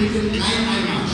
bitte kein Einmarsch.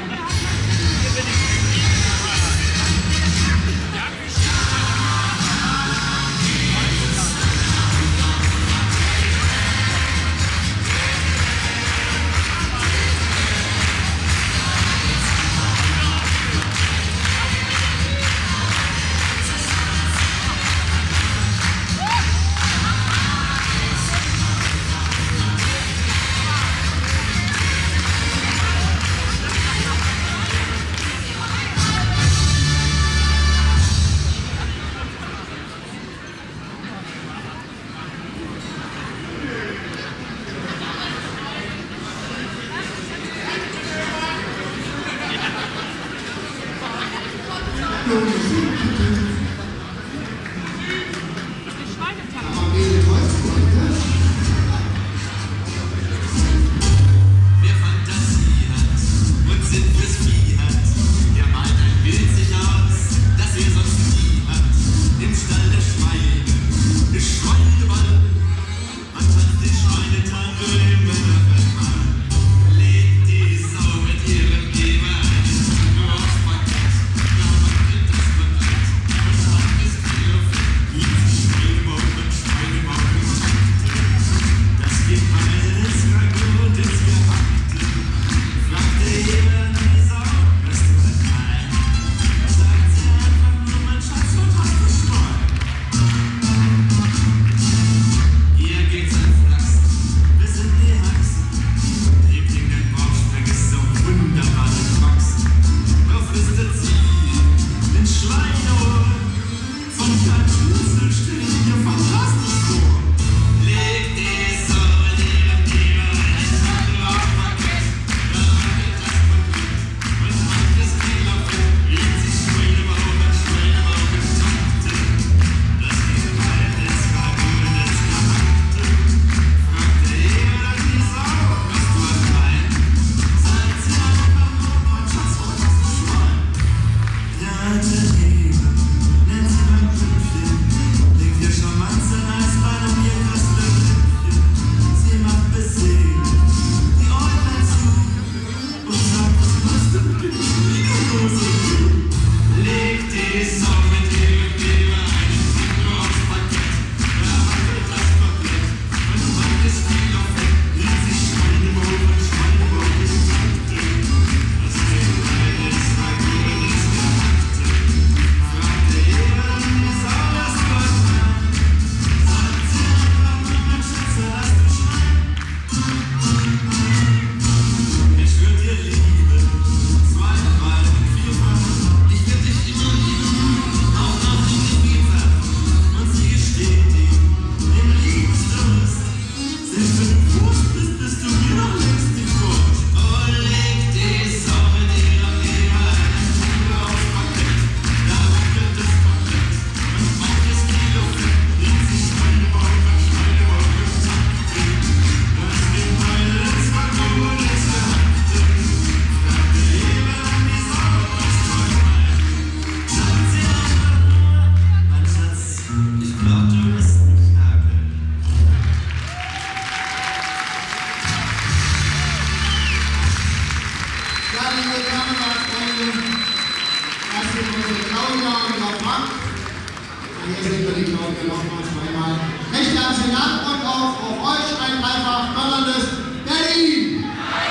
Recht herzlichen Dank und auch auf euch ein dreifach donnerndes Berlin!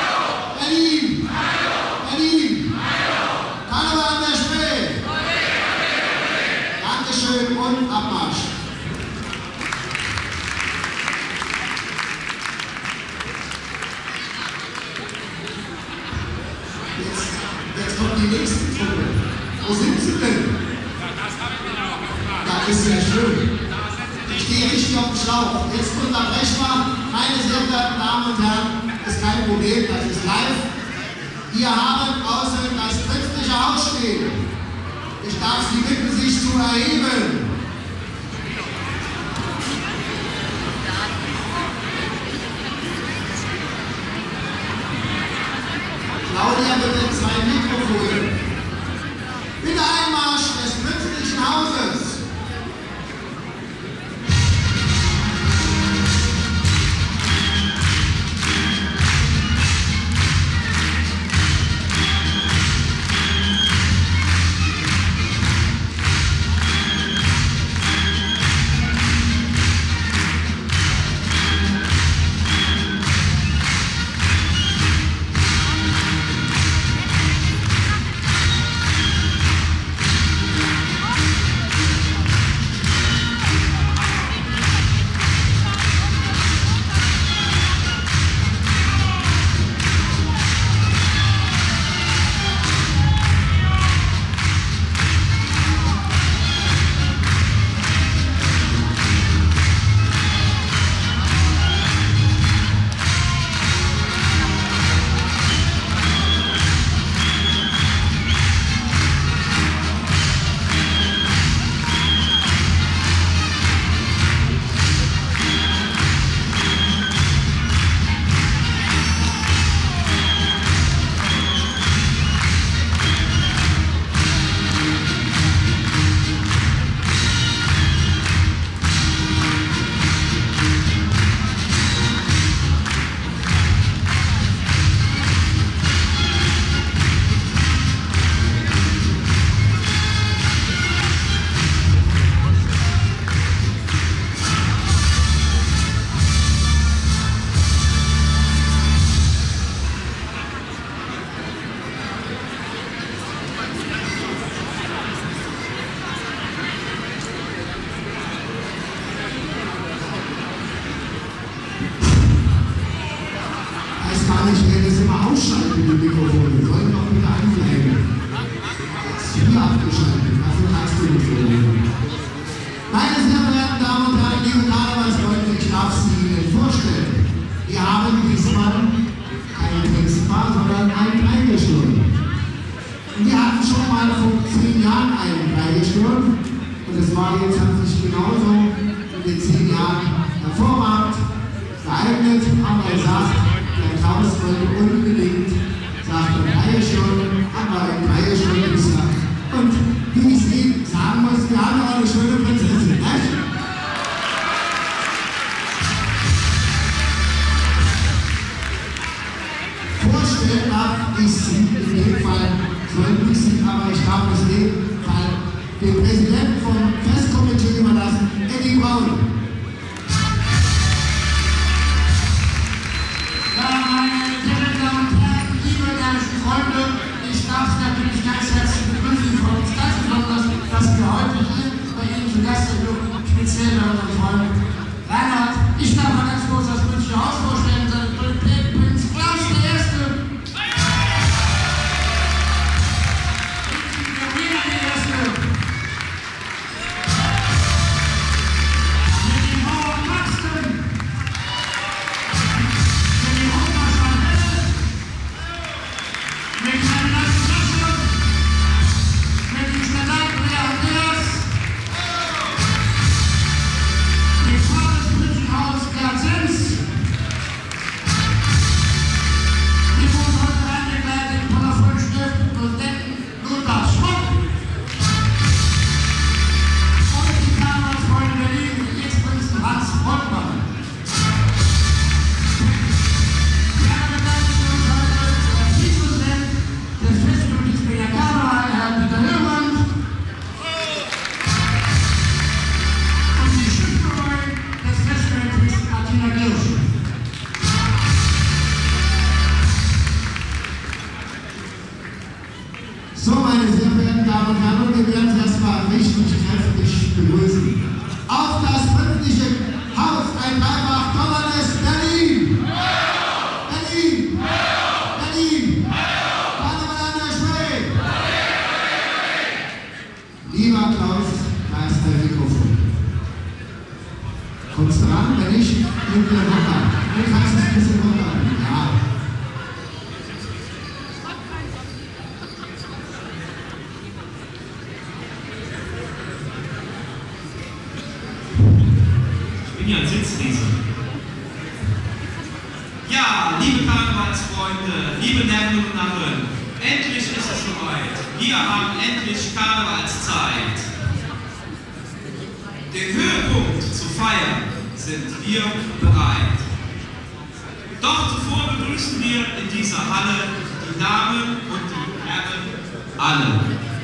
Berlin! Berlin! Karneval an der Spree! Dankeschön und Abmarsch! Jetzt kommt die nächste Truppe. Wo sind sie denn? Das ist ja schön. Ich stehe richtig auf dem Schlauch. Jetzt unterbrechen wir. Meine sehr verehrten Damen und Herren, ist kein Problem, das ist live. Wir haben außen das künstliche Haus stehen. Ich darf Sie bitten, sich zu erheben. Claudia, bitte 2 Mikrofone. Bitte Einmarsch des künstlichen Hauses. hatten schon mal vor 10 Jahren einen beigestimmt und es war jetzt, hat sich genauso in den 10 Jahren hervorragend geeignet, haben wir gesagt, der Klaus wollte unbedingt, sagt er, Dreierstunde, haben wir eine Dreierstunde gesagt. Und wie ich Sie sagen muss, wir haben auch eine schöne Prinzessin, nicht? Vorstellen darf ich Sie, in dem Fall sollte ich Sie, aber ich darf es in dem Fall dem Präsidenten vom Festkomitee überlassen, Eddie Braun. Ja, meine sehr Damen und Herren, liebe ehrliche Freunde, ich darf Sie natürlich ganz herzlich begrüßen von uns ganz besonders, dass wir heute hier bei Ihnen zu Gast sind, speziell bei unseren Freunden Reinhard. Ich darf mal ganz kurz das Münchner Haus vorstellen, seine Prinz Klaus I. So, meine sehr verehrten Damen und Herren, wir werden Sie erstmal richtig kräftig begrüßen. Auf das pünktliche Haus ein Dreifach Donnernes Berlin! Berlin! Berlin! Karneval an der Spree! Lieber Klaus, da ist der Mikrofon. Kommst du ran? Wenn nicht, nimm dir runter. Du kannst es ein bisschen runter. Ja. Ja, Sitzriese. Ja, liebe Karnevalsfreunde, liebe Nerven und Narren, endlich ist es soweit. Wir haben endlich Karnevalszeit. Den Höhepunkt zu feiern sind wir bereit. Doch zuvor begrüßen wir in dieser Halle die Damen und die Herren alle.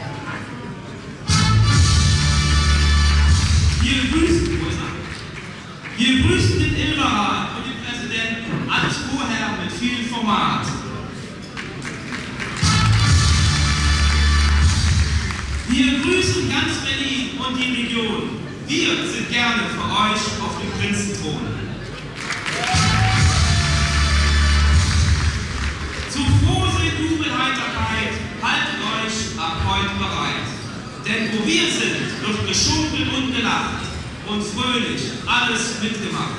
Wir grüßen den Ilberat und den Präsidenten, alles vorher mit viel Format. Wir grüßen ganz Berlin und die Region. Wir sind gerne für euch auf dem Prinzenthron. Zu Frohsinn, Jubel, Heiterkeit, haltet euch ab heute bereit. Denn wo wir sind, wird geschunkelt und gelacht. Und fröhlich alles mitgemacht.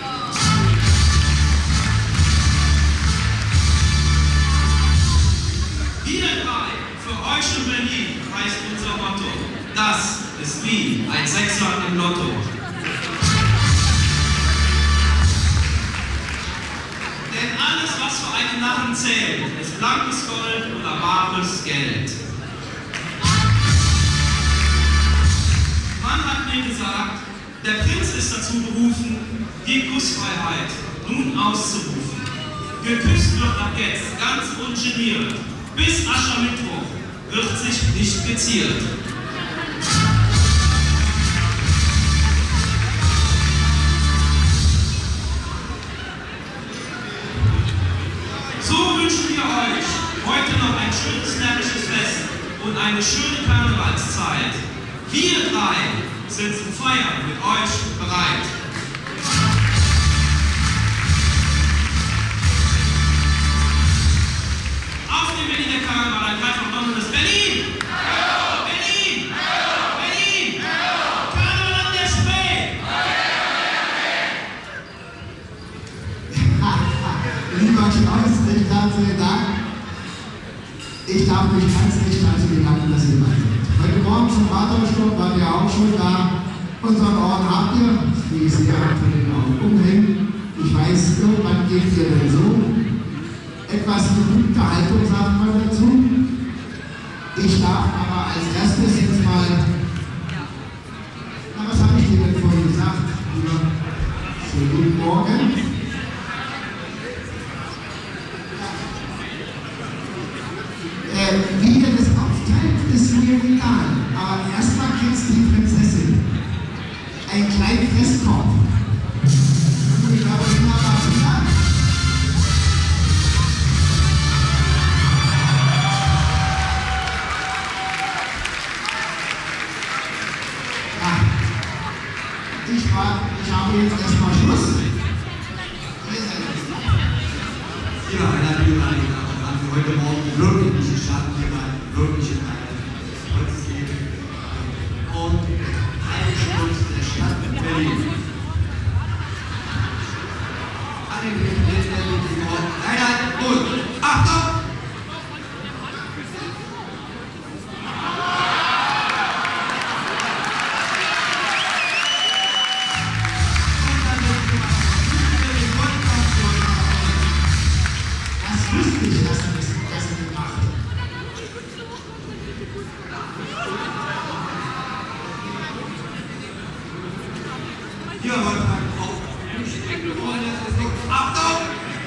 Wir drei, für euch in Berlin, heißt unser Motto. Das ist wie ein Sechser im Lotto. Denn alles, was für einen Narren zählt, ist blankes Gold oder bares Geld. Man hat mir gesagt, der Prinz ist dazu berufen, die Kussfreiheit nun auszurufen. Geküsst wird ab jetzt ganz ungeniert, bis Aschermittwoch wird sich nicht geziert. So wünschen wir euch heute noch ein schönes närrisches Fest und eine schöne Karnevalszeit. Wir drei sind zum Feiern mit euch bereit. Auf dem Berliner Karneval, ein Dreifach Donnernes Berlin! Berlin! Berlin! Karneval an der Spree! Lieber Klaus, recht herzlichen Dank. Ich darf mich ganz recht herzlichen Dank, dass ihr dabei seid. Heute Morgen zum Vatersturm waren wir auch schon da. Unseren Orden habt ihr, wie ich sehe, von den Orden umhängen. Ich weiß, irgendwann gebt ihr dann so etwas geübte Haltung, sagt man dazu. Ich darf aber als erstes jetzt mal, na, was habe ich dir denn vorhin gesagt? Schönen guten Morgen. Wie ihr das aufteilt, ist mir egal. Aber erstmal kriegst du die Prinzessin einen kleinen Festkorb. Und ich glaube, ich mache was wieder. Ja. Ich habe jetzt erstmal Schluss. Ihr seid jetzt da. Ja, einer haben wir heute Morgen wirklich nicht geschafft, hier mal wirklich in eine Holz geben. Und Heiligschutz der Stadt Berlin. Alle Nein, gut. Achtung! Hier, Wolfgang, auf. Achtung!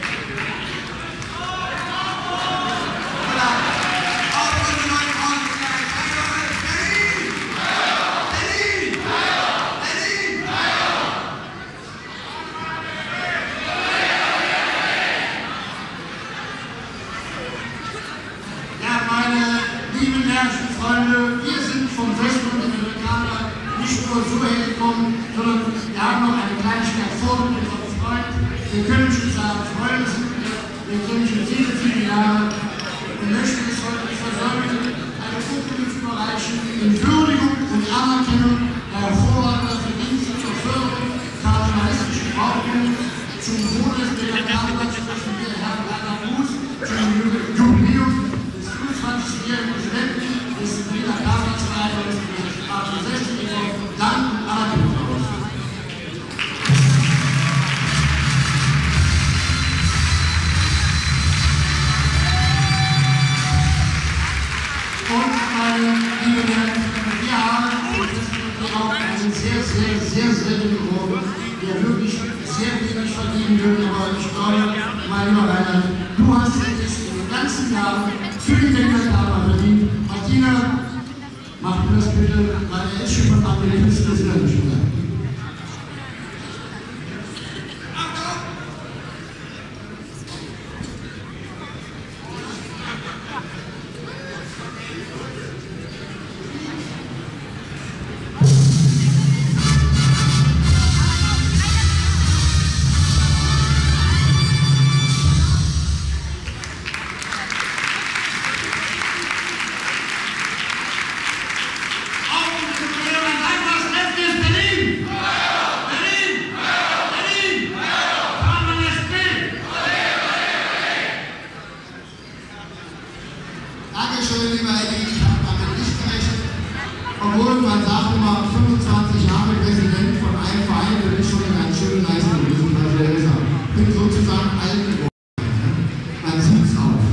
Freunde, wir sind vom Westen und den Amerikanern nicht nur so hergekommen, sondern wir haben noch eine Kleinigkeit vor mit unserem Freund. Wir können schon sagen, Freunde sind wir kennen schon viele, viele Jahre. Wir möchten es heute nicht versäumen, eine Urkunde zu überreichen in Würdigung und Anerkennung der hervorragenden Verdienste zur Förderung der journalistischen Ordnung zum Wohle der Amerikaner, zwischen wir Herrn Rainer Fuß, zum Jubiläum des 25-jährigen Präsidenten des Berliner Karnevalsvereins des 68 Dank und Anerkennung aus. Und meine lieben Herren, wir haben auch einen sehr seltenen Orden, der wirklich sehr wenig verdienen würde, aber ich glaube, mein lieber Rainer, du hast es in den ganzen Jahren für die Denkmalkamer verdient. Martina, mach mir das bitte, weil er ist schon von anderen Küsten des Landes schon da. Dankeschön, lieber Herr Dietrich, ich habe damit nicht gerechnet. Obwohl man sagt immer, 25 Jahre Präsident von einem Verein, das ist schon eine ganz schöne Leistung gewesen, was er gesagt hat. Ich bin sozusagen alt geworden. Man sieht es auch.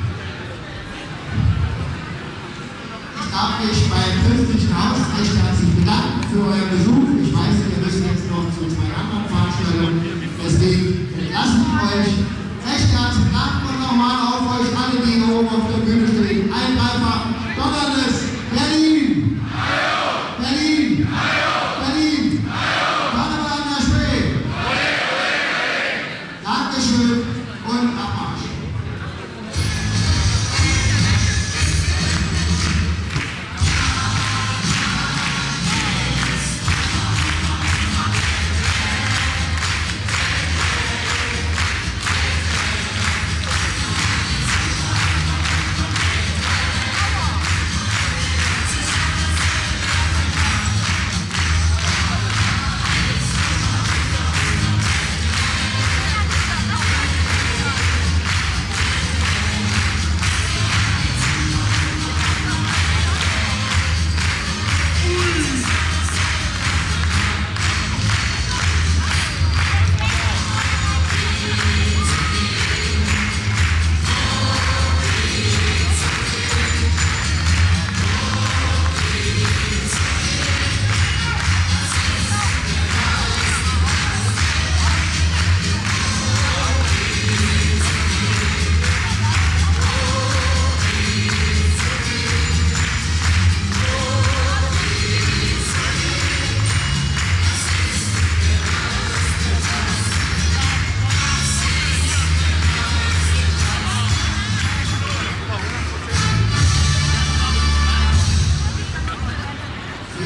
Ich darf mich beim Christlichen Haus recht herzlich bedanken für euren Besuch. Ich weiß, wir müssen jetzt noch zu zwei anderen Veranstaltungen. Deswegen entlasse ich euch recht herzlich Dank und nochmal auf euch alle, die hier oben auf der Bühne stehen. Ein dreifach donnerndes Berlin! Berlin! Berlin! Karneval an der Spree! Dankeschön und Abmarsch!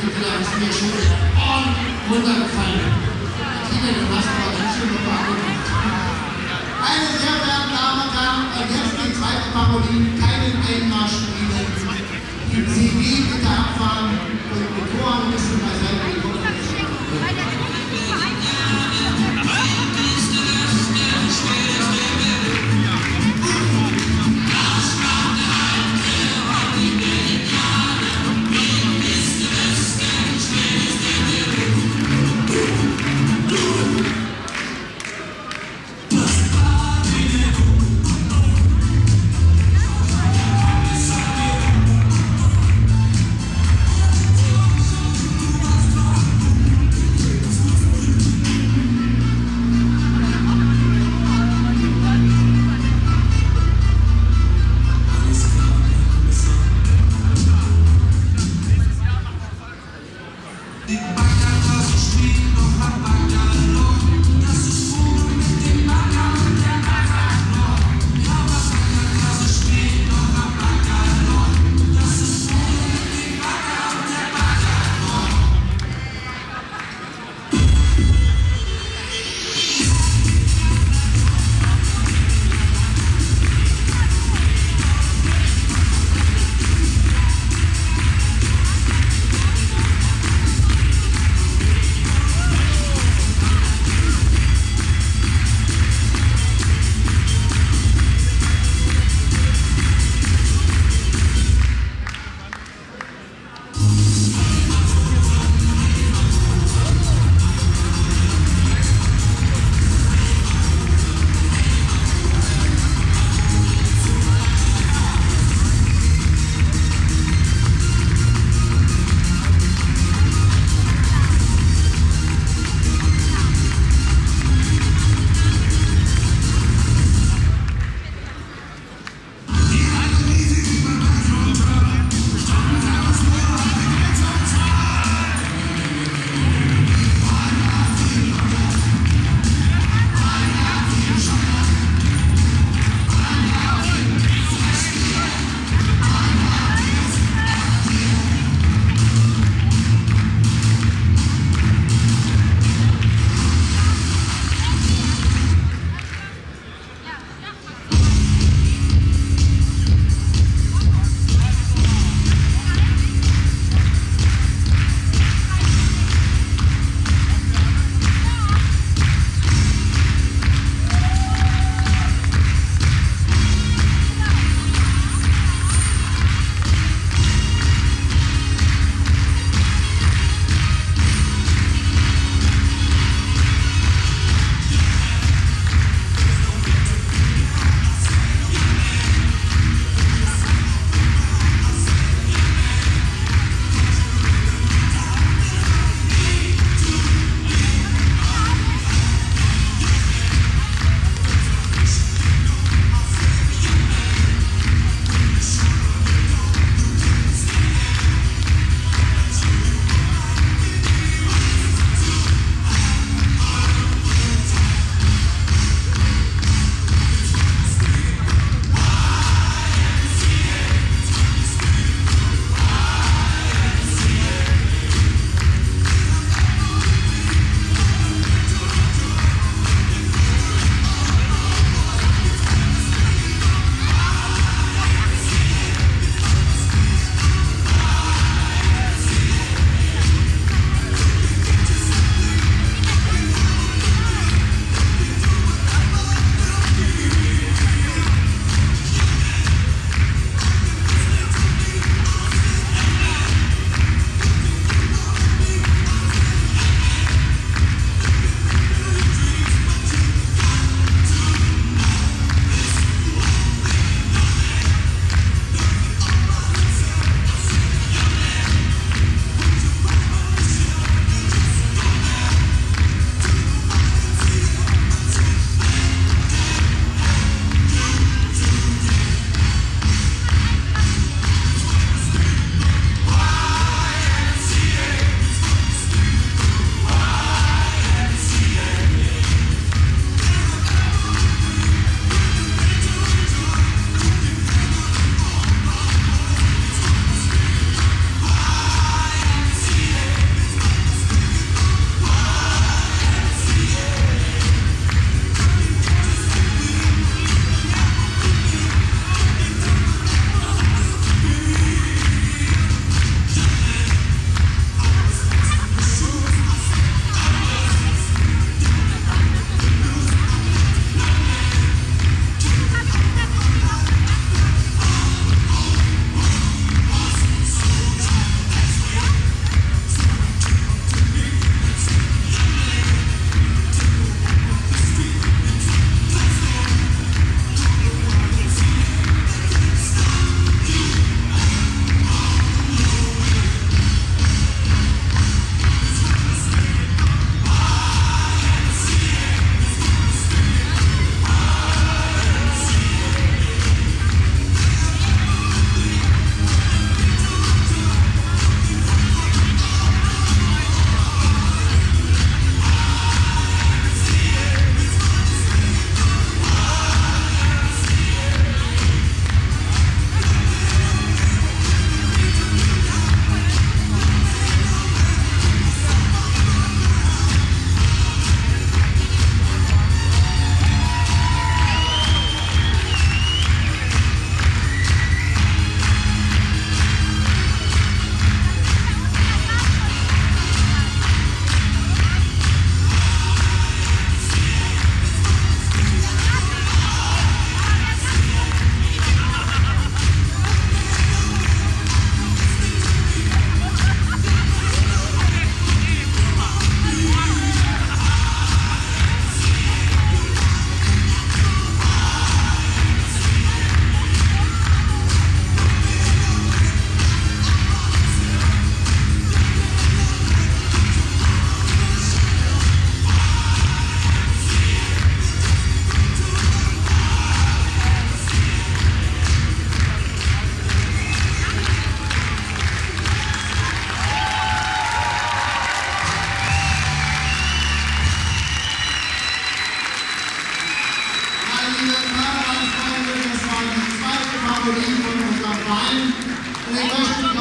entweder ist mir schön runtergefallen. Tina, du hast aber ganz schön beobachtet. Meine sehr verehrten Damen und Herren, und jetzt die zweite Parodie, keinen Einmarsch spielen. Die CD bitte abfahren und Motoren müssen beiseite gekommen.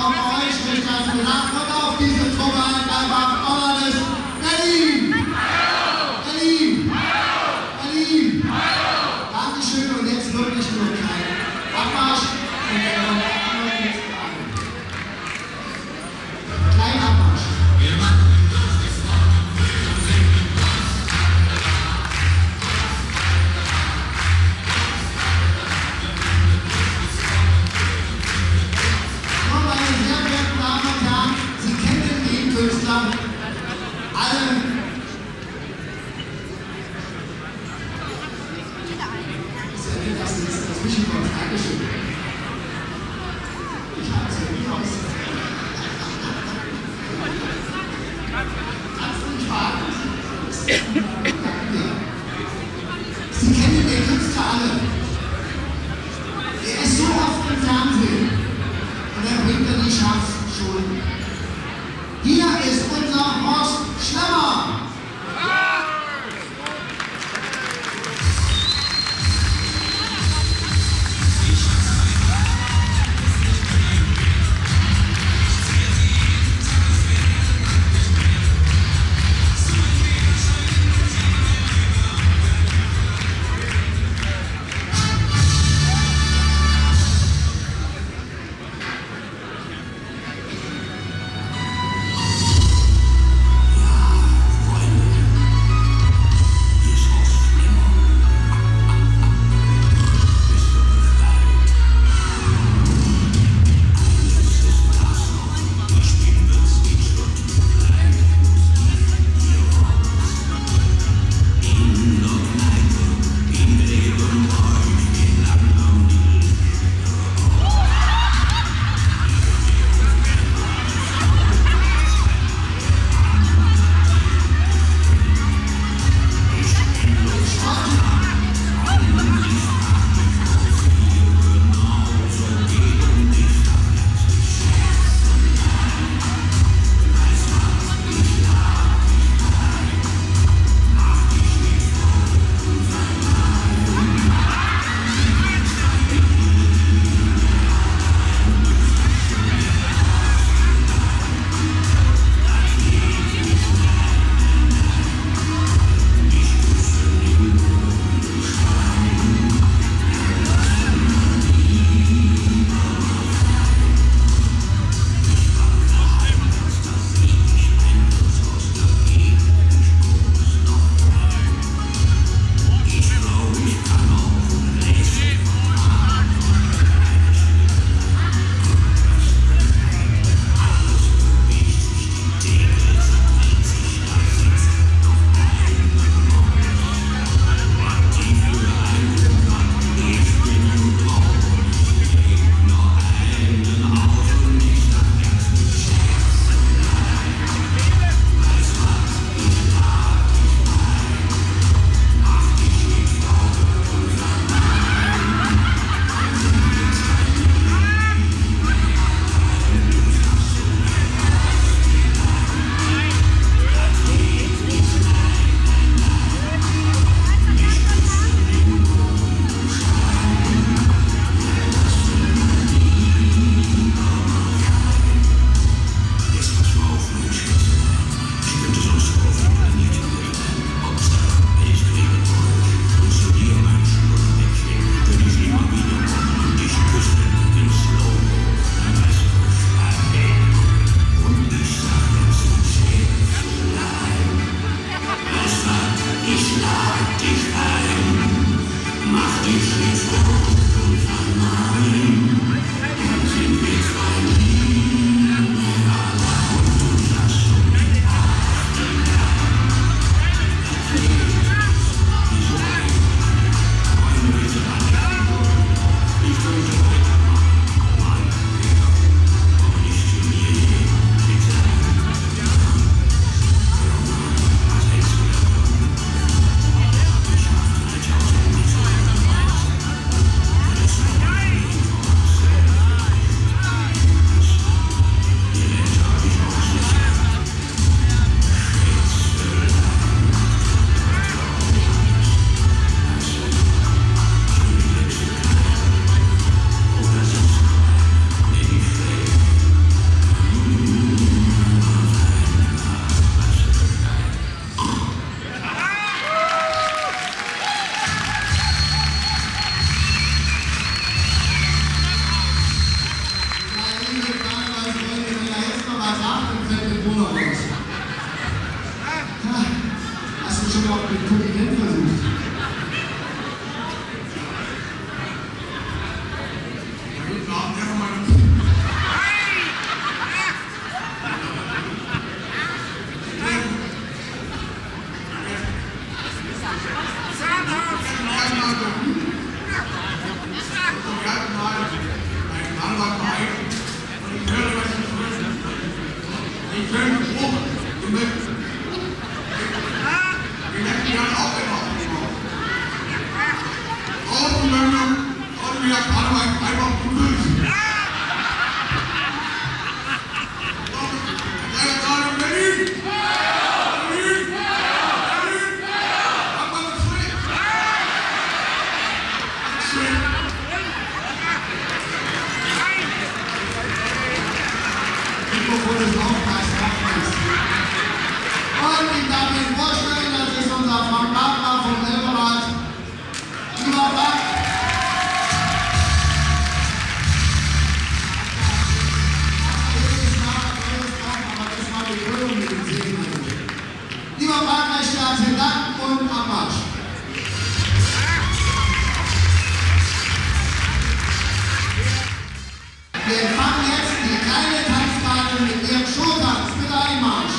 auch bei euch nicht ganz gedacht. Und auf diese Truppe ein einfach donnernes Berlin! Berlin! Berlin! Dankeschön und jetzt wirklich nur ein kleiner Abmarsch. Und dann noch kleinen Abmarsch. Sie kennen den Künstler alle. Er ist so oft im Fernsehen und er bringt die Chance schon. Hier ist unser Horst Schlemmer. über uns. Ja, hast du schon mal mit Kontinent versucht? Guten Abend, Herr Mann. Und ich darf Ihnen vorstellen, das ist unser Frank Wagner vom Elberrad. Lieber Frank, lieber Frank, recht herzlichen Dank und Abmarsch. Wir empfangen jetzt die kleine Tanzbahn mit ihrem Showtanz. Bitte Einmarsch.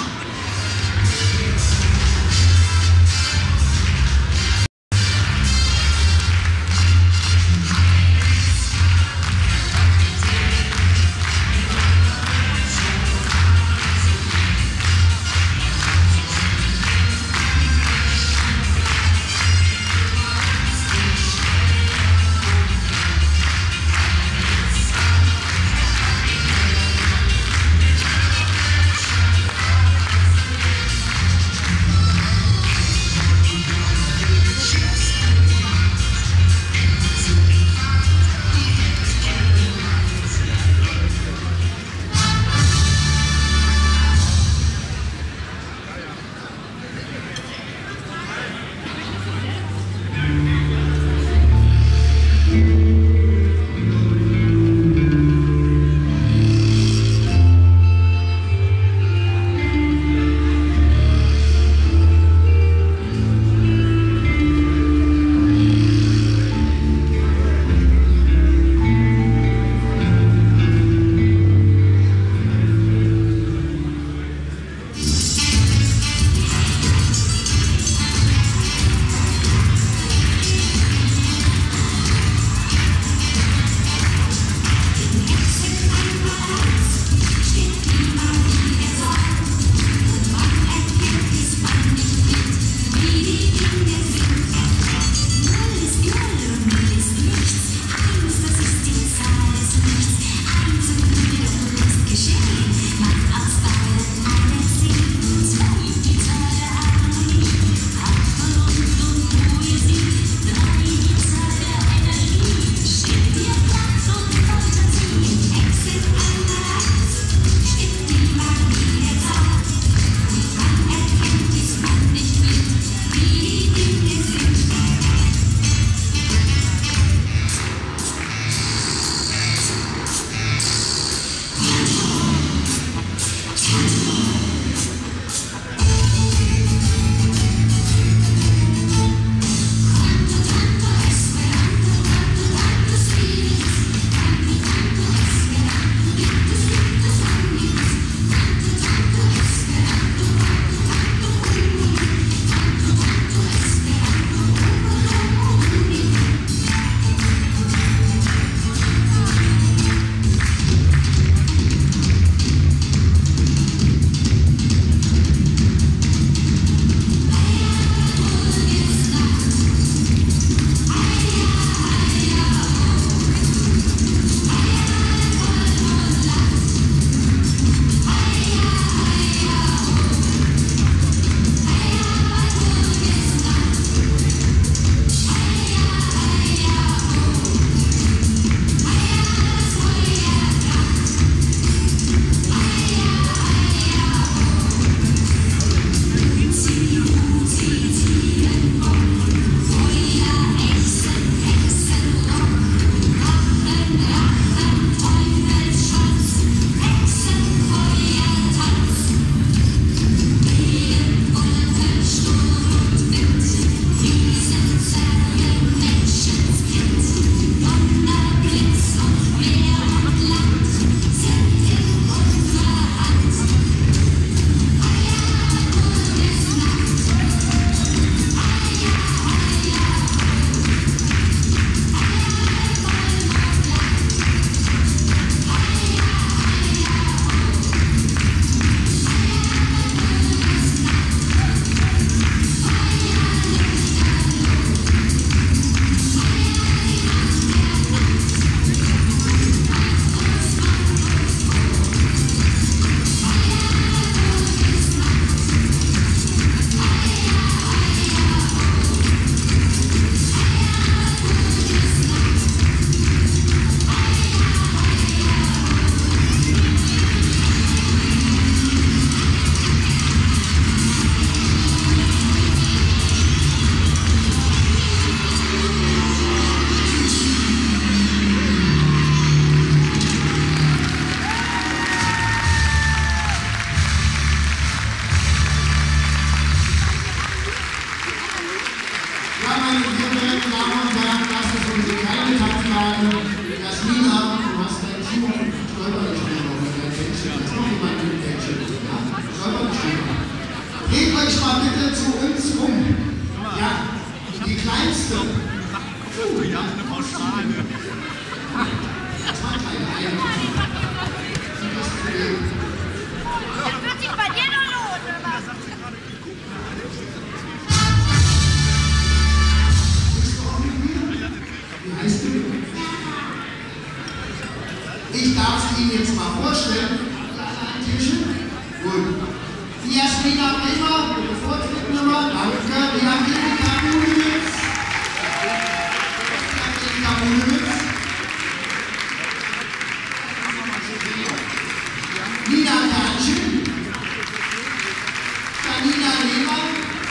Händchen. Jetzt noch jemand mit dem Händchen. Ja? Stolpert nicht drüber. Geht euch mal bitte zu uns rum. Ja, die kleinste. Ja, eine Pauschale. Das war keine Einheit. Das wird sich bei dir noch lohnen, oder was? Bist du auch mit mir? Wie heißt du? Ich darf sie Ihnen jetzt mal vorstellen. Ein Tierchen. Gut. Die Jasmina Bremer, ihre Vortrittsnummer. Danke. Die Angelika Bunewitz. Die Angelika Bunewitz. Nina Kernchen. Janina Lehmann.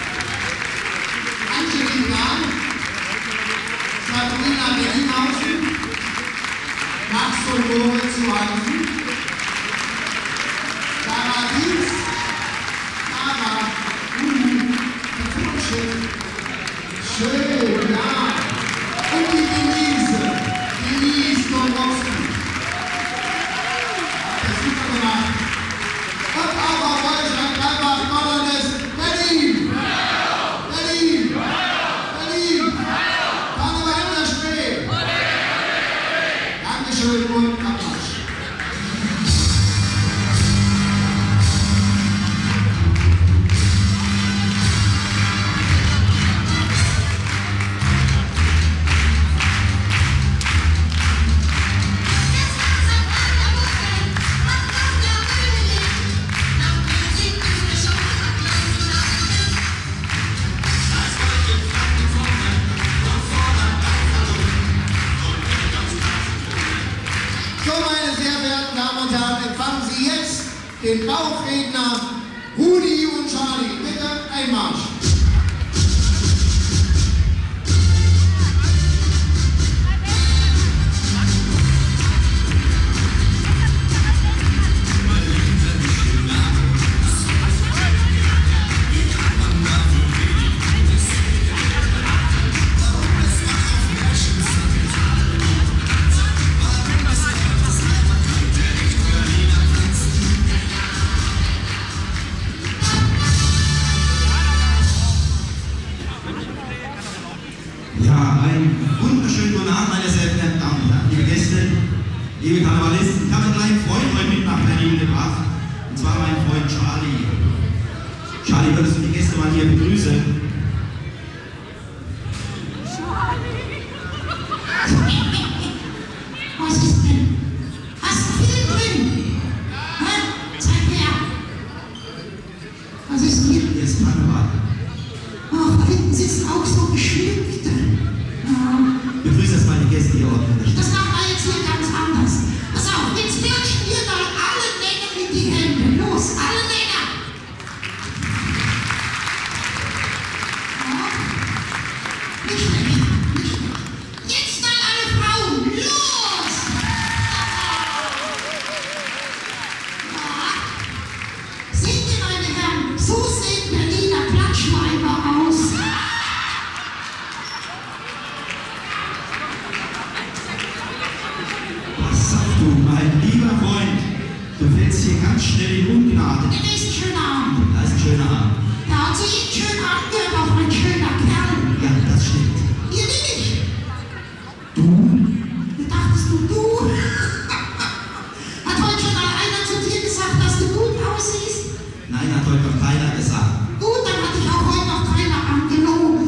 Angelin Rahn. Sabrina Bellinghausen. Max und Moritz Johansen. Sarah Dietz. Sarah. Schön, ja. Und die Denise. Denise Dombrowski. Das ist super gemacht. Und auch auf Deutschland, Gladbach, Colonnes, Berlin. Berlin. Berlin. Karneval in der Spree. Dankeschön und Applaus. So, meine sehr verehrten Damen und Herren, empfangen Sie jetzt den Bauchredner Rudi und Charlie. Bitte Einmarsch. Ja, einen wunderschönen guten Abend, meine sehr verehrten Damen und Herren, liebe Gäste, liebe Karnevalisten. Ich habe einen kleinen Freund heute mit nach Berlin gebracht, und zwar meinen Freund Charlie. Charlie, würdest du die Gäste mal hier begrüßen? Was ist denn? Hast du viel drin? Hä? Zeig her. Was ist hier? Hier ist Karneval. Ach, da hinten sitzen auch so Geschminkte. Ja. Begrüße erstmal die Gäste hier ordentlich. Das machen wir jetzt hier ganz anders. Pass auf, jetzt klatschen wir mal alle Männer in die Hände. Los, alle Männer! Ja. Nicht schlecht, nicht schlecht. Jetzt mal alle Frauen. Los! Ja. Seht ihr, meine Herren, so sehen Berliner Klatschweiber aus. Pass auf, du, mein lieber Freund. Du fällst hier ganz schnell in Ungnade. Der ist ein schöner Abend. Da ist ein schöner Abend. Ja, und zu jedem schönen Abend gehört auch ein schöner Kerl. Ja, das stimmt. Ihr nicht? Du? Dachtest du? Hat heute schon mal einer zu dir gesagt, dass du gut aussiehst? Nein, hat heute noch keiner gesagt. Gut, dann hatte ich auch heute noch keiner angelogen.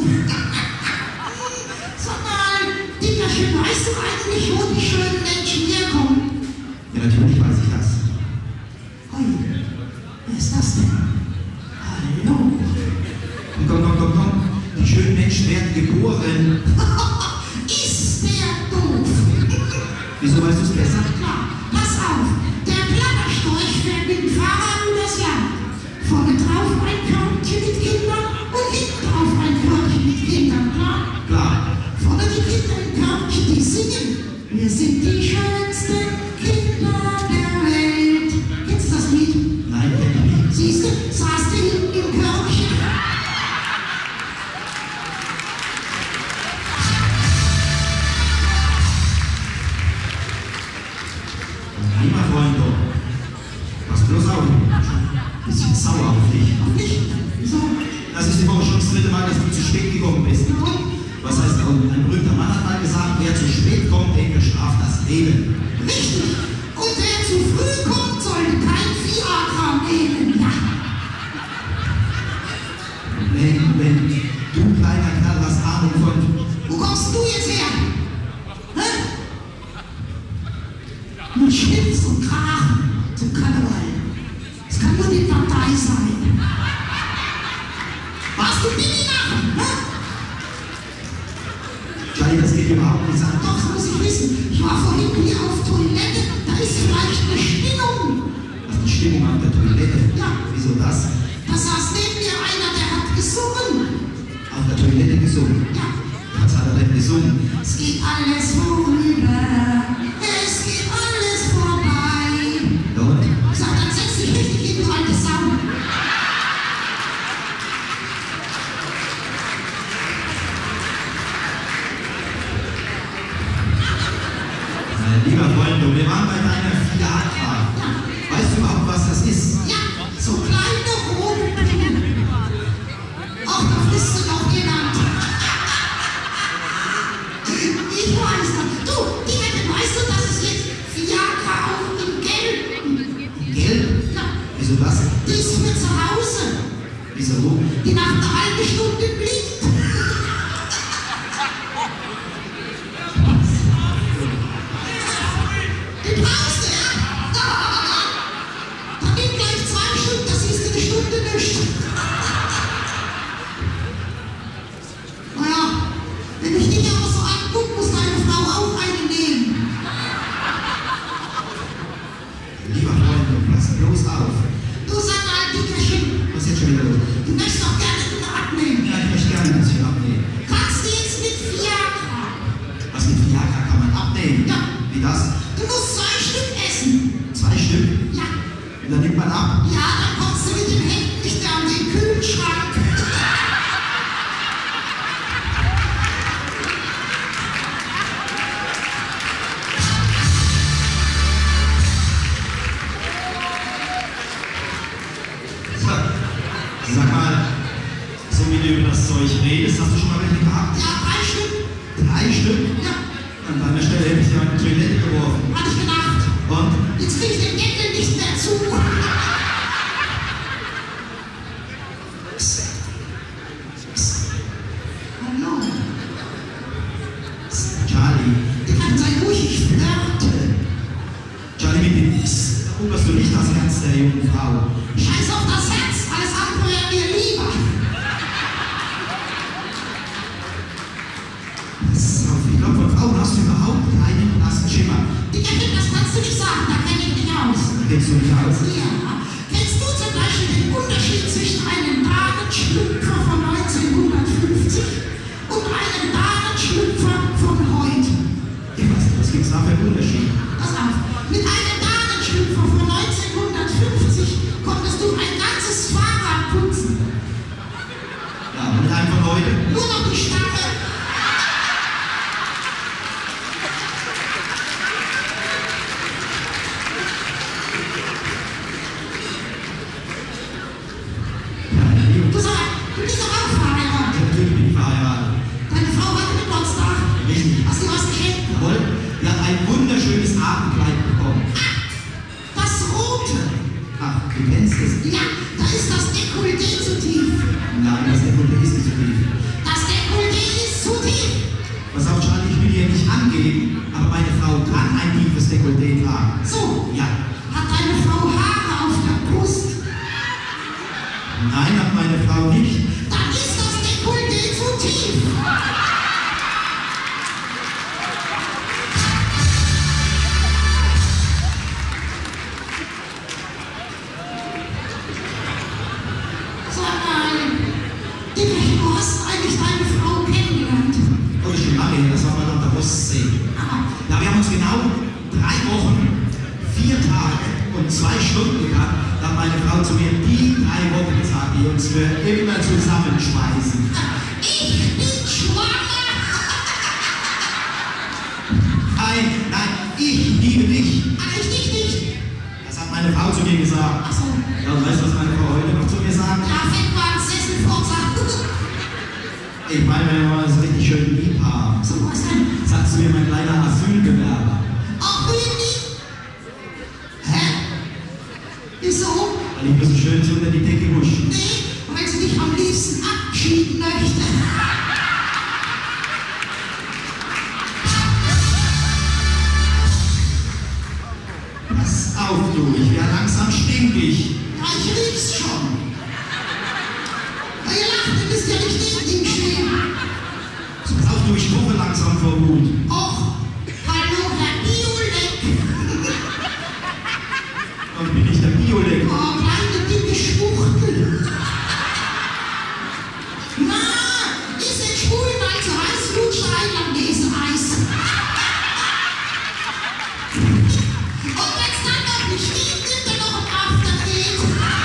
Sag mal, Dickerchen, weißt du eigentlich, wo die schönen Menschen herkommen? Ja, natürlich weiß ich das. Ui, wer ist das denn? Hallo? Komm. Die schönen Menschen werden geboren. Ist der doof? Wieso weißt du es besser? Klar, pass auf, der Plapperstorch fährt mit dem Fahrrad übers Land. Vorne drauf ein Körbchen mit Kindern und hinten drauf ein Körbchen mit Kindern, klar? Klar. Vorne die Kinder im Körbchen, die singen. Wir sind die schönsten Kinder der Welt. Kennst du das Lied? Nein, kenn ich nicht. Siehst du, saß du hinten im Körbchen? Lieber Freund, bloß auf. Ein bisschen sauer auf dich. Auf mich? Wieso? Das ist die Woche schon das 3. Mal, dass du zu spät gekommen bist. Was heißt, ein berühmter Mann hat mal gesagt, wer zu spät kommt, den bestraft das Leben. Richtig. Und wer zu früh kommt, sollte kein Viagra nehmen. Ja. Wenn du, kleiner Kerl, hast Ahnung von... Wo kommst du jetzt her? Hä? Mit Schlips und Kragen zum Karneval. Es kann nur die Partei sein. Warst du Billy nach? Hä? Charlie, das geht überhaupt nicht an. Doch, das muss ich wissen. Ich war vorhin hier auf Toilette. Da ist vielleicht eine Stimmung. Was die Stimmung auf der Toilette? Ja. Wieso das? Da saß neben mir einer, der hat gesungen. Auf der Toilette gesungen. Ja. Was hat er denn gesungen? Es geht alles vorüber. Es geht alles vorbei. Und? Sag, dann setz dich richtig hin, du alte Sau. Lieber Freund, wir waren bei deiner Viagra. Weißt du überhaupt, was das ist? Ja, so kleine rote Pillen. Auch da bist du noch genannt. Ich weiß das. Du, Dieter, weißt du, dass es jetzt Viagra auch in Gelb? Gelb? Ja, Wieso das? die ist für zu Hause. Wieso? Die nach einer halben Stunde blinkt. Die brauchst du, ja? Dann nimm gleich 2 Stück, das siehst du eine Stunde nicht. Naja, wenn ich dich aber so angucke, muss deine Frau auch eine nehmen. Lieber Freund, pass bloß auf. Du sag mal, Dieterchen, Was ist jetzt schon wieder los? du möchtest doch gerne wieder abnehmen. Ja, ich möchte gerne ein bisschen abnehmen. Kannst du jetzt mit Viagra? Was mit Viagra kann man abnehmen? Ja. Wie das? Du musst 2 Stück essen. 2 Stück? Ja. Und dann nimmt man ab. Ja, dann kommst du mit den Händen nicht mehr an den Kühlschrank. Sag mal, so wie du über das Zeug redest, hast du schon mal welche gehabt? Ja, 3 Stück. 3 Stück? Ja, An deiner Stelle hätte ich dir eine Toilette geworfen. hatte ich gedacht. Und? Jetzt krieg ich den Deckel nicht mehr zu. Hallo. Charlie. Die kann sein ruhig, ich flirte. Charlie, mit dem eroberst du nicht das Herz der jungen Frau. Scheiß auf das Herz, alles andere wäre mir lieber. So, ich glaube, von Frauen hast du überhaupt keinen blassen Schimmer. Dickerchen, das kannst du nicht sagen, da kenne ich mich aus. Kennst du nicht aus? Ja. Kennst du zum Beispiel den Unterschied zwischen einem Damenschlüpfer von 1950 und einem Damenschlüpfer von heute? Was gibt's da für einen Unterschied? Pass auf, mit einem Damenschlüpfer von 1950 konntest du ein ganzes Fahrrad putzen. Ja, und mit einem von heute? Nur noch die Stange. Du sag, du bist doch auch verheiratet. Natürlich bin ich verheiratet. Deine Frau hat Geburtstag. Richtig. Hast du was geschenkt? Jawohl. Die hat ein wunderschönes Abendkleid bekommen. Das Rote. Ach, du kennst es? Ja, da ist das Dekolleté zu tief. Nein, das Dekolleté ist nicht so tief. Das Dekolleté ist zu tief. Pass auf, Charlie, ich will dir nicht angeben, aber meine Frau kann ein tiefes Dekolleté tragen. So, Ja. hat deine Frau Haare auf der Brust? Nein, hat meine Frau nicht. Dann ist das Dekolleté zu tief. Sag mal, Dickerchen, wo hast du eigentlich deine Frau kennengelernt? Oh, ich bin lange her, das war mal an der Ostsee. Ja, wir haben uns genau 3 Wochen, 4 Tage und 2 Stunden gehabt. Da hat meine Frau zu mir die 3 Wochen gesagt, die uns für immer zusammenschweißen. Ich bin schwanger. Nein, ich liebe dich. Aber ich dich nicht. Das hat meine Frau zu mir gesagt. Ach so. Ja, und weißt du, was meine Frau heute noch zu mir sagt? Ja, fängt mal an, Sesselfurzer. Ich meine, wenn wir das richtig schön lieb haben. So, was denn? Sagst du mir, mein kleiner Asylbewerber. Ach, really? Hä? Wieso? Weil ich mir so schön so unter die Decke husch. Nee, weil sie dich am liebsten abschieben möchte. Pass auf, du, ich werde langsam stinkig. Ja, ich riech's schon. Na, ihr lacht, ihr wisst ja nicht, wie ich stehe. So, pass auf, du, ich koche langsam vor Wut. Och, hallo, Herr Biolek. Und bin ich der Biolek. Oh, kleine, dicke Schwuchtel. Na, ist den Schwulen also Heißblutstein am Leseeis. Und wenn's dann noch nicht stimmt, nimmt er noch ein Aftergate.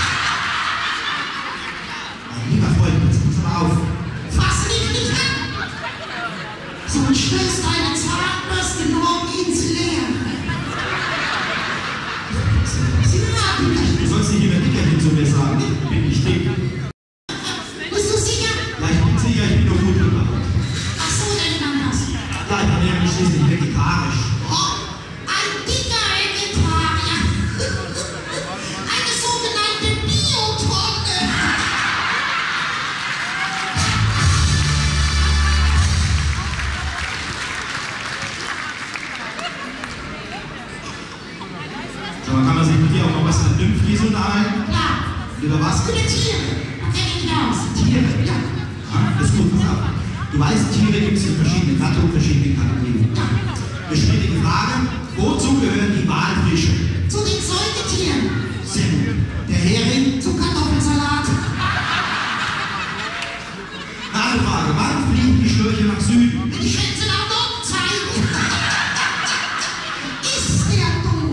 Mein lieber Freund, jetzt pass mal auf. Fass dich nicht an. Sonst stößt deine Zahnbürste morgen ins Leere. Du sollst nicht immer Dickerchen zu mir sagen. Bin ich dick? Bist du sicher? Ja, ich bin sicher, ich bin nur gut gemacht. Ach so, denn anders. Ja, ich ernähre mich schließlich vegetarisch. Oh, ein dicker Vegetarier. Eine sogenannte Biotonne. So, dann kann man sich mit dir auch noch was vernünftiges unterhalten. Klar, Über was? gute Tiere. Da kenn ich mich aus. Tiere. Ja. Das ist gut, pass auf. Du weißt, Tiere gibt es in verschiedenen Gattungen, verschiedenen Kategorien. Eine schwierige Frage. Wozu gehören die Walfische? Zu den Säugetieren. Sehr gut. Der Hering? Zum Kartoffelsalat. Eine andere Frage. Wann fliegen die Störche nach Süden? Wenn die Schwänze nach Norden zeigen. Ist der doof.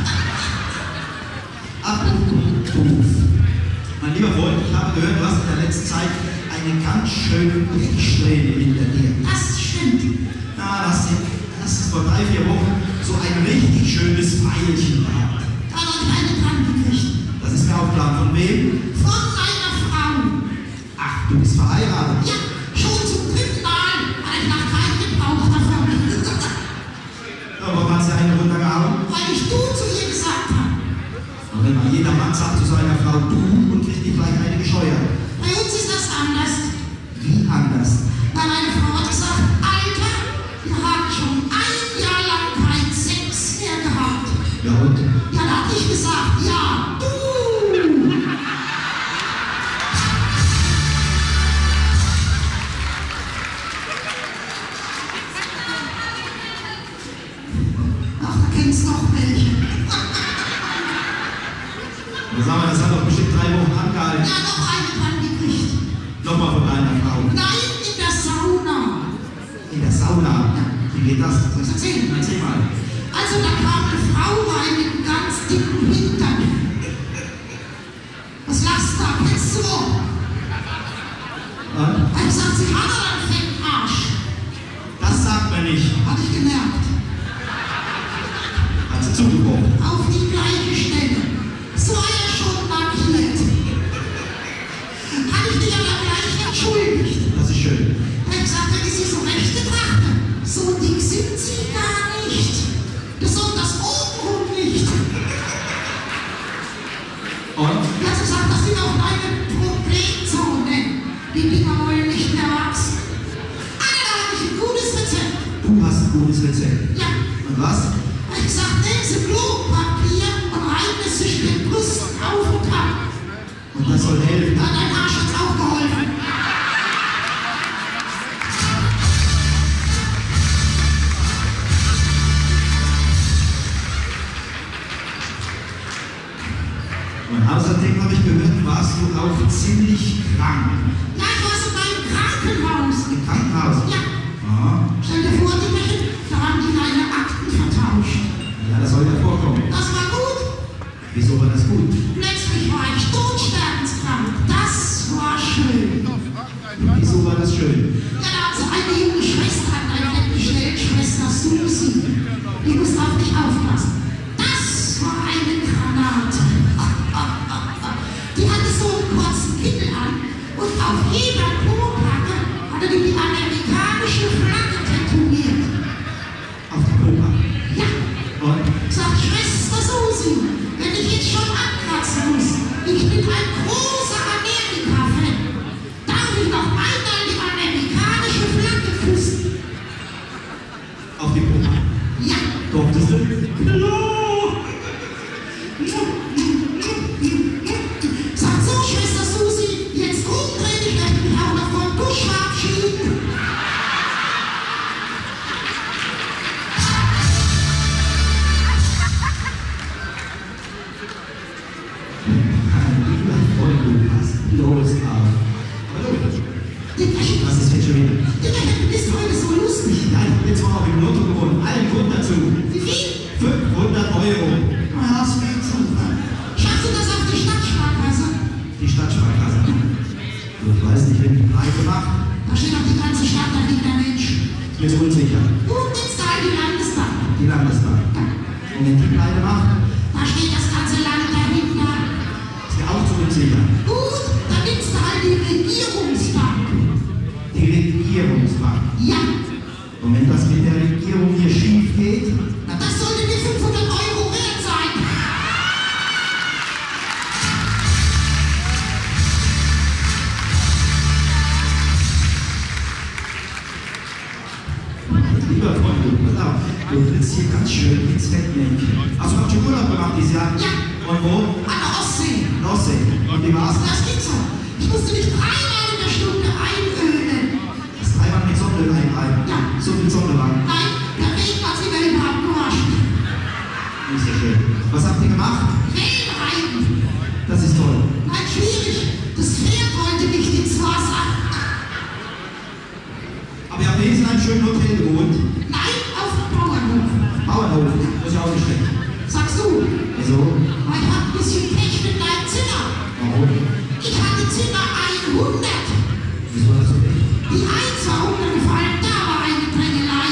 Apropos doof. Mein lieber Freund, ich habe gehört, du hast in der letzten Zeit eine ganz schöne Riechsträhne hinter dir. Das stimmt. Na, das ist vor 3-4 Wochen so ein richtig schönes Pfeilchen gehabt. Da hat keine dran gekriegt. Das ist mir auch klar. Von wem? Von einer Frau. Ach, du bist verheiratet. Ja, schon zum 3. Mal. Weil ich nach keinem Gebrauch davon. Ja, warum hast du einen runtergehauen? Weil ich du zu ihr gesagt habe. Und wenn mal jeder Mann sagt zu seiner Frau du und kriegt nicht gleich eine gescheuert. Bei uns ist das anders. Wie anders? Weil meine Frau hat gesagt, Alter, wir haben schon 1 Jahr lang keinen Sex mehr gehabt. Ja und? Ja, da hab ich gesagt, ja, du. Ach, da kennst du noch welche. Sag mal, das hat doch bestimmt 3 Wochen angehalten. Ja, noch eine dran gekriegt. Nochmal von deiner Frau. Nein, in der Sauna. In der Sauna. Wie geht das? Soll ich erzählen? Erzähl mal. Also, da kam eine Frau rein mit einem ganz dicken Hintern. Was lachst du da? Kennst du auch? Und? Weil ich gesagt, sie hat aber einen fetten Arsch. Das sagt man nicht. Hatte ich gemerkt. Hat sie zugebrochen. Auf die gleiche Stelle. So war er schon markiert. Habe ich mich aber gleich entschuldigt. Das ist schön. Da habe ich gesagt, wenn ich sie so recht betrachte, so dick sind sie gar nicht. Besonders obenrum nicht. Und? Die hat gesagt, das sind auch deine Problemzonen. Die Dinger wollen nicht mehr wachsen. Aber da habe ich ein gutes Rezept. Du hast ein gutes Rezept. Ja. Und was? Da habe ich gesagt, nehmen Sie Klopapier und reiben es zwischen den Brüsten auf und ab. Und das soll helfen. Ja, dein Arsch hat's auch geholfen. Und außerdem habe ich gehört, warst du auch ziemlich krank. Ja, ich war sogar im Krankenhaus. Im Krankenhaus? Ja. Ah, Stell dir vor, Dickerchen, da haben die deine Akten vertauscht. ja, das soll ja vorkommen. Das war gut. Wieso war das gut? Plötzlich war ich todsterbenskrank. Das war schön. Wieso war das schön? Ja, da hat so eine junge Schwester an ein Bett gestellt, Schwester Susi. Die muss auf dich aufpassen. Das war eine Granate. gemacht? Da steht doch die ganze Stadt dahinter, Mensch. Jetzt unsicher. Und jetzt da die Landesbank. Die Landesbank. Und wenn die pleite macht, Da steht das ganze Land dahinter. ist mir auch zu unsicher. Gut, dann nimmst du halt die Regierungsbank. Die Regierungsbank. Ja, Und wenn das mit der Regierung hier schief geht, na, das sollte mir 500 € wert sein. lieber Freund, pass auf, du trittst hier ganz schön ins Fettnäpfchen. Hast du auch schon Urlaub gemacht dieses Jahr? Ja. Und wo? An der Ostsee. Nordsee. Und wie war's? Das geht so. Ich musste mich 3 Mal in der Stunde einölen. Das 3-mal mit Sonne einreiben. Ja. So viel Sonne war. Nein, der Regen hat sich über den Haupt gewaschen. Nicht so schön. Was habt ihr gemacht? Wellen reiten. Das ist toll. Nein, schwierig. Das Pferd wollte nicht ins Wasser. Aber ihr habt wenigstens in einem schönen Hotel gewohnt. Nein, auf dem Bauernhof. Bauernhof. Das ist ja auch nicht schlecht. Sagst du? Wieso? Weil ich hab ein bisschen Pech mit deinem Zimmer. Warum? Ich hatte Zimmer 100. Wieso hast du nicht? Die 1 war runtergefallen, da war eine Drängelei.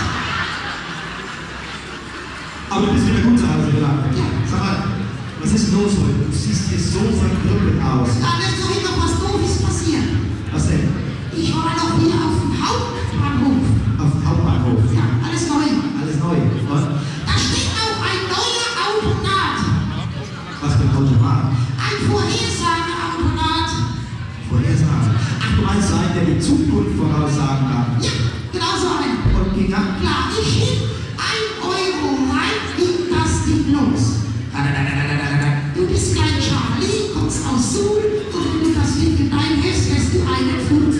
Aber du bist wieder gut zu Hause gelangt. Ja. Sag mal, was ist los heute? Du siehst hier so verkrüppelt aus. Da wird vorhin noch was Doofes passieren. Was denn? Ich war noch hier auf dem Hauptbahnhof. Auf dem Hauptbahnhof. Ja, alles neu. Alles neu. Und Da steht auch ein neuer Automat. was für ein Automat? Ein Vorhersageautomat. Vorhersagen. Ach, du meinst einen, der die Zukunft voraussagen kann. Ja, genau so ein. Und ging ab. Klar, ich hin, 1 € rein, ging das Ding los. Du bist kein Charlie, kommst aus Suhl und wenn du das Ding hineinhältst, lässt du einen Fuß.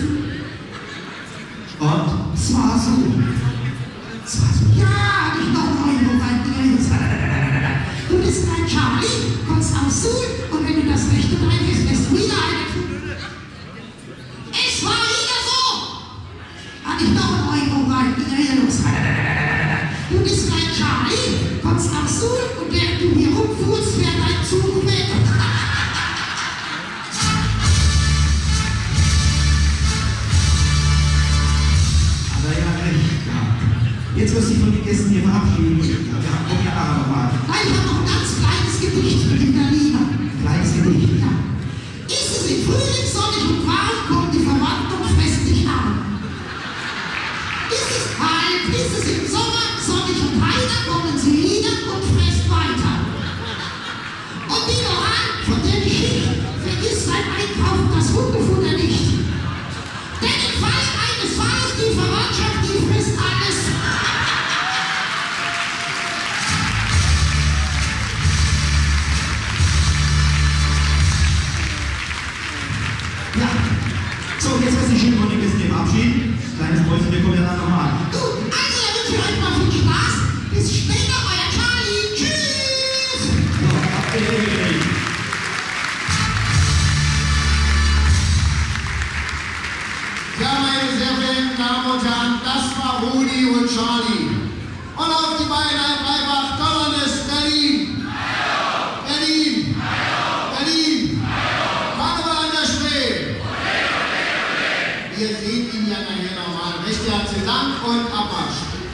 Und? Es war so. Es war so. Ja, hab ich noch 1 € reingehältst. Du bist kein Charlie, kommst aus Suhl und wenn du das Rechte reinhältst, lässt du wieder einen Fuß. Es war wieder so. Hab ich noch 1 € rein, ging er los. Du bist kein Charlie, kommst aus Suhl und während du hier rumfuhrst, fährt dein Zug weg. Aber er hat recht gehabt. Jetzt wirst du dich von den Gästen hier verabschieden. Ja, wir kommen ja nachher nochmal. Nein, ich habe noch ein ganz kleines Gedicht für die Berliner. Kleines Gedicht. Ja. Ist es im Frühling sonnig und warm, kommt die Verwandten und fressen dich an. Ist es kalt, ist es im Sommer sonnig und heiter, kommen sie wieder und fressen weiter. Und die Moral von der Geschichte, vergiss beim Einkaufen das Hundefutter nicht. Denn im Falle eines Falles die Verwandtschaft, die frisst alles. Ja. So, jetzt wirst du dich schön von den Gästen hier verabschieden. Kleines Mäuschen, wir kommen ja dann nochmal. Gut, also dann wünsche ich euch mal viel Spaß. Bis später, euer Charlie. Tschüss. So, abgedreht. Ja, meine sehr verehrten Damen und Herren, das war Rudi und Charlie. Und auf die Beine ein Dreifach Donnernes Berlin. Berlin. Berlin. Karneval an der Spree. Wir sehen ihn ja nachher nochmal. Recht herzlichen Dank und Abmarsch.